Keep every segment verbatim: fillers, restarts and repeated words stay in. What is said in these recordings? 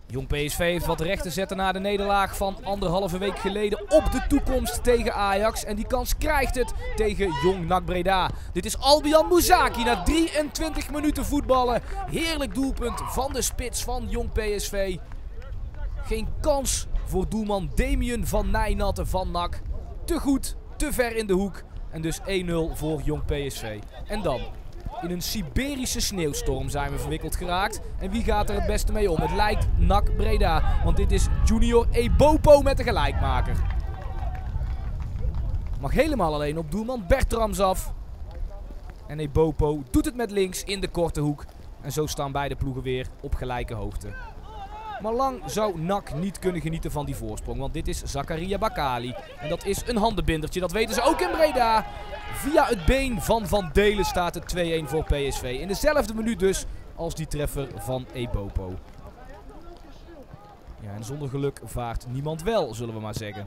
Jong P S V heeft wat recht te zetten na de nederlaag van anderhalve week geleden op de toekomst tegen Ajax. En die kans krijgt het tegen Jong N A C Breda. Dit is Albian Mouzaki na drieëntwintig minuten voetballen. Heerlijk doelpunt van de spits van Jong P S V. Geen kans voor doelman Damien van Nijnatten van N A C. Te goed, te ver in de hoek. En dus één nul voor Jong P S V. En dan, in een Siberische sneeuwstorm zijn we verwikkeld geraakt. En wie gaat er het beste mee om? Het lijkt N A C Breda. Want dit is Junior Ebopo met de gelijkmaker. Mag helemaal alleen op doelman Bertrams af. En Ebopo doet het met links in de korte hoek. En zo staan beide ploegen weer op gelijke hoogte. Maar lang zou N A C niet kunnen genieten van die voorsprong. Want dit is Zakaria Bakali. En dat is een handenbindertje. Dat weten ze ook in Breda. Via het been van Van Delen staat het twee-één voor P S V. In dezelfde minuut dus als die treffer van Ebopo. Ja, en zonder geluk vaart niemand wel, zullen we maar zeggen.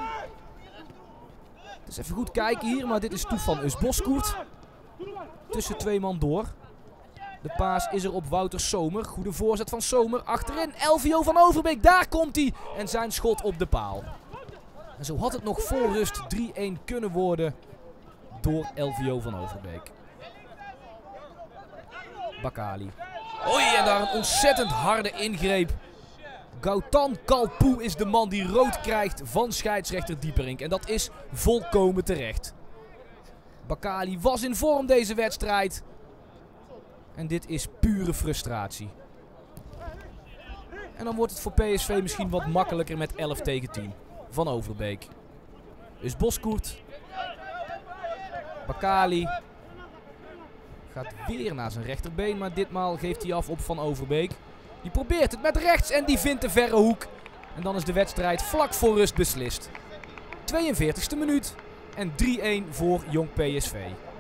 Dus even goed kijken hier. Maar dit is Toefan Usboskoert. Tussen twee man door. De paas is er op Wouter Somer. Goede voorzet van Somer. Achterin Elvio van Overbeek. Daar komt hij. En zijn schot op de paal. En zo had het nog voor rust drie-één kunnen worden door Elvio van Overbeek. Bakali. Oei, en daar een ontzettend harde ingreep. Gautan Kalpoe is de man die rood krijgt van scheidsrechter Dieperink. En dat is volkomen terecht. Bakali was in vorm deze wedstrijd. En dit is pure frustratie. En dan wordt het voor P S V misschien wat makkelijker met elf tegen tien. Van Overbeek. Dus Boskoert. Bakali. Gaat weer naar zijn rechterbeen. Maar ditmaal geeft hij af op Van Overbeek. Die probeert het met rechts en die vindt de verre hoek. En dan is de wedstrijd vlak voor rust beslist. tweeënveertigste minuut. En drie-één voor Jong P S V.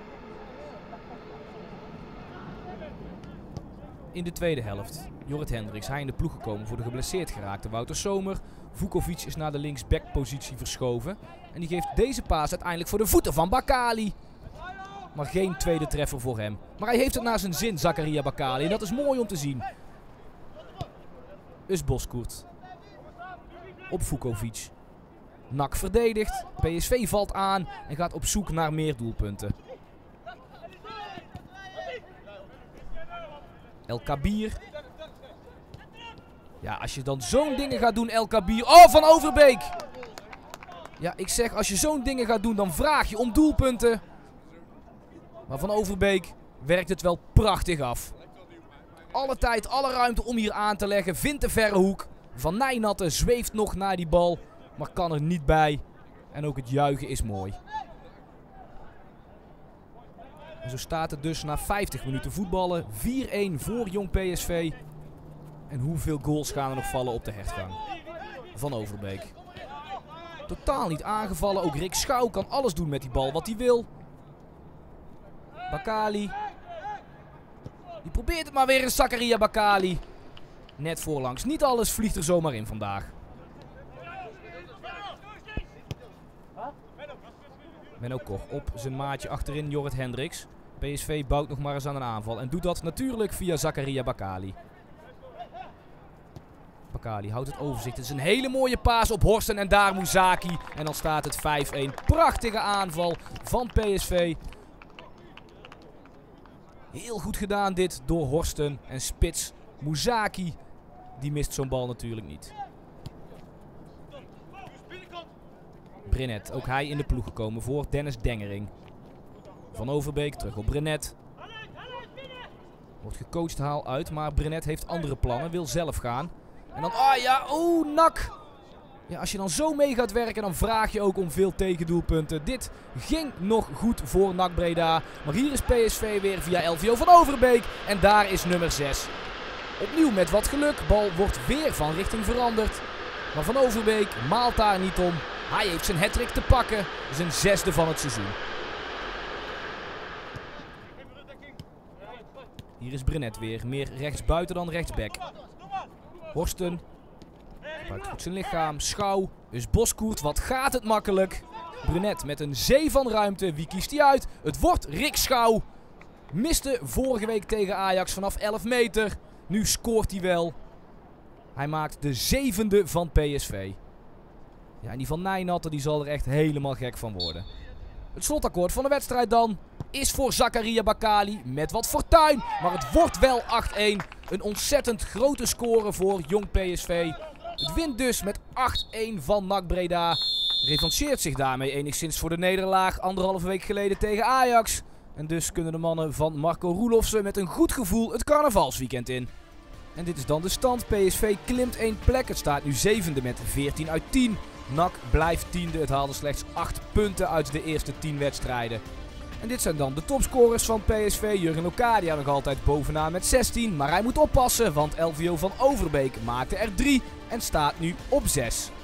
In de tweede helft. Jorrit Hendricks, hij in de ploeg gekomen voor de geblesseerd geraakte Wouter Somer. Vukovic is naar de linksback-positie verschoven. En die geeft deze paas uiteindelijk voor de voeten van Bakali. Maar geen tweede treffer voor hem. Maar hij heeft het naar zijn zin, Zakaria Bakali. En dat is mooi om te zien. Usboskoert. Op Vukovic. N A C verdedigt. P S V valt aan en gaat op zoek naar meer doelpunten. El Kabir. Ja, als je dan zo'n dingen gaat doen, El Kabir. Oh, Van Overbeek! Ja, ik zeg, als je zo'n dingen gaat doen, dan vraag je om doelpunten. Maar Van Overbeek werkt het wel prachtig af. Alle tijd, alle ruimte om hier aan te leggen. Vindt de verre hoek. Van Nijnatten zweeft nog naar die bal, maar kan er niet bij. En ook het juichen is mooi. En zo staat het dus na vijftig minuten voetballen. vier-één voor Jong P S V. En hoeveel goals gaan er nog vallen op de hertgang? Van Overbeek. Totaal niet aangevallen. Ook Rick Schouw kan alles doen met die bal wat hij wil. Bakali. Die probeert het maar weer in Zakaria Bakali. Net voorlangs. Niet alles vliegt er zomaar in vandaag. Menno Koch op zijn maatje achterin Jorrit Hendricks. P S V bouwt nog maar eens aan een aanval. En doet dat natuurlijk via Zakaria Bakali. Bakali houdt het overzicht. Het is een hele mooie paas op Horsten en daar Mouzaki. En dan staat het vijf-één. Prachtige aanval van P S V. Heel goed gedaan dit door Horsten en spits Mouzaki. Die mist zo'n bal natuurlijk niet. Brenet, ook hij in de ploeg gekomen voor Dennis Dengering. Van Overbeek terug op Brenet. Wordt gecoacht haal uit, maar Brenet heeft andere plannen, wil zelf gaan. En dan, ah ja, oeh, N A C. Ja, als je dan zo mee gaat werken, dan vraag je ook om veel tegendoelpunten. Dit ging nog goed voor N A C Breda. Maar hier is P S V weer via Elvio van Overbeek. En daar is nummer zes. Opnieuw met wat geluk. Bal wordt weer van richting veranderd. Maar Van Overbeek maalt daar niet om. Hij heeft zijn hattrick te pakken. Zijn zesde van het seizoen. Hier is Brenet weer. Meer rechtsbuiten dan rechtsback. Horsten. Gebruikt goed zijn lichaam. Schouw. Dus Boskoert. Wat gaat het makkelijk. Brenet met een zee van ruimte. Wie kiest hij uit? Het wordt Rick Schouw. Miste vorige week tegen Ajax vanaf elf meter. Nu scoort hij wel. Hij maakt de zevende van P S V. Ja, en die van Nijnatter die zal er echt helemaal gek van worden. Het slotakkoord van de wedstrijd dan is voor Zakaria Bakali met wat fortuin. Maar het wordt wel acht-een. Een ontzettend grote score voor Jong P S V. Het wint dus met acht-een van N A C Breda. Revancheert zich daarmee enigszins voor de nederlaag anderhalve week geleden tegen Ajax. En dus kunnen de mannen van Marco Roelofsen met een goed gevoel het carnavalsweekend in. En dit is dan de stand. P S V klimt één plek. Het staat nu zevende met veertien uit tien. N A C blijft tiende. Het haalde slechts acht punten uit de eerste tien wedstrijden. En dit zijn dan de topscorers van P S V. Jurgen Locadia nog altijd bovenaan met zestien. Maar hij moet oppassen, want Elvio van Overbeek maakte er drie en staat nu op zes.